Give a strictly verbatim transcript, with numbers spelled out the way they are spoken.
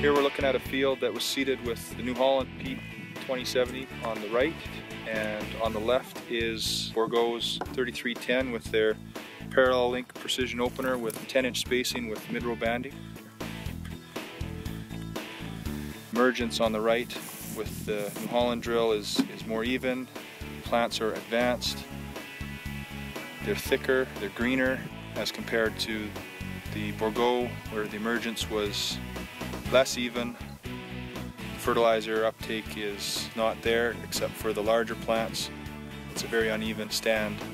Here we're looking at a field that was seeded with the New Holland P twenty seventy on the right, and on the left is Bourgault's thirty-three ten with their parallel link precision opener with ten inch spacing with mid-row banding. Emergence on the right with the New Holland drill is, is more even. Plants are advanced. They're thicker, they're greener as compared to the Bourgault, where the emergence was less even. Fertilizer uptake is not there except for the larger plants. It's a very uneven stand.